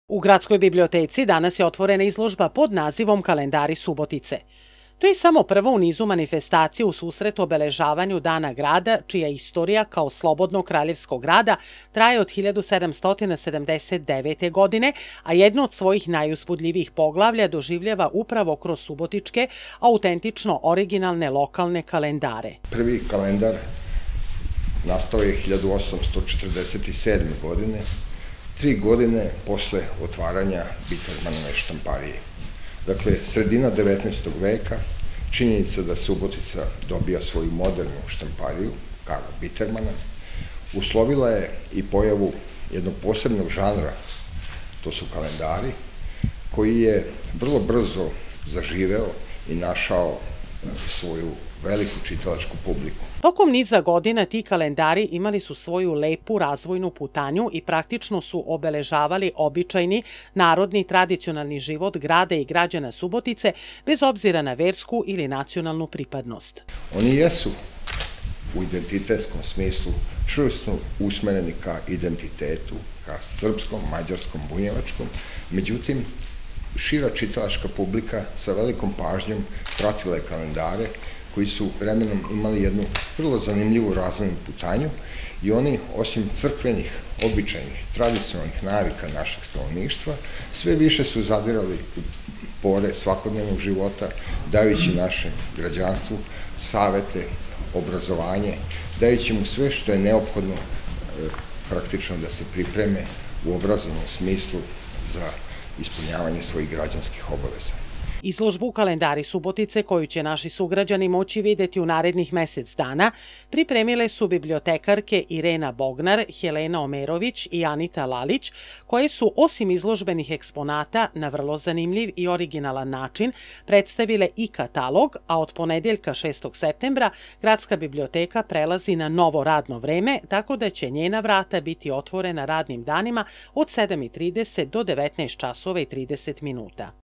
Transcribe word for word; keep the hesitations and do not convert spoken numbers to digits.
U Gradskoj biblioteci danas je otvorena izložba pod nazivom Kalendari Subotice. To je samo prva u nizu manifestacija u susretu obeležavanju Dana grada, čija istorija kao slobodnog kraljevskog grada traje od hiljadu sedamsto sedamdeset devete. godine, a jedno od svojih najuzbudljivijih poglavlja doživljava upravo kroz subotičke, autentično originalne lokalne kalendare. Prvi kalendar nastao je hiljadu osamsto četrdeset sedme. godine, tri godine posle otvaranja Bittermanove štamparije. Dakle, sredina devetnaestog veka, činjenica da Subotica dobija svoju modernu štampariju, Karla Bittermana, uslovila je i pojavu jednog posebnog žanra, to su kalendari, koji je vrlo brzo zaživeo i našao svoju veliku čitalačku publiku. Tokom niza godina ti kalendari imali su svoju lepu razvojnu putanju i praktično su obeležavali običajni, narodni, tradicionalni život grada i građana Subotice bez obzira na versku ili nacionalnu pripadnost. Oni jesu u identitetskom smislu čvrsto usmereni ka identitetu, ka srpskom, mađarskom, bunjevačkom, međutim, šira čitalačka publika sa velikom pažnjom pratila je kalendare koji su vremenom imali jednu vrlo zanimljivu razvojnu putanju i oni, osim crkvenih, običajnih, tradicionalnih navika našeg stanovništva, sve više su zadirali u pore svakodnevnog života, dajući našem građanstvu savete, obrazovanje, dajući mu sve što je neophodno praktično da se pripreme u obrazovnom smislu za ispunjavanje svojih građanskih obaveza. Izložbu Kalendari Subotice, koju će naši sugrađani moći videti u narednih mesec dana, pripremile su bibliotekarke Irena Bognar, Helena Omerović i Anita Lalić, koje su, osim izložbenih eksponata, na vrlo zanimljiv i originalan način predstavile i katalog, a od ponedeljka šestog septembra Gradska biblioteka prelazi na novo radno vreme, tako da će njena vrata biti otvorena radnim danima od sedam i trideset do devetnaest časova i trideset minuta.